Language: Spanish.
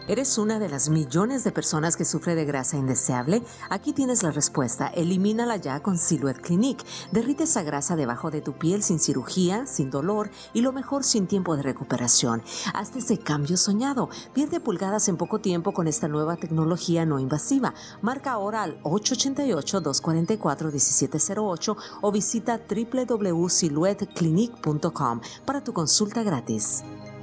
¿Eres una de las millones de personas que sufre de grasa indeseable? Aquí tienes la respuesta. Elimínala ya con Silhouette Clinique. Derrite esa grasa debajo de tu piel sin cirugía, sin dolor y lo mejor sin tiempo de recuperación. Hazte ese cambio soñado. Pierde pulgadas en poco tiempo con esta nueva tecnología no invasiva. Marca ahora al 888-244-1708 o visita www.silhouetteclinique.com para tu consulta gratis.